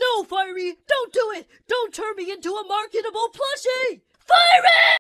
No, Fiery, don't do it! Don't turn me into a marketable plushie! Fiery!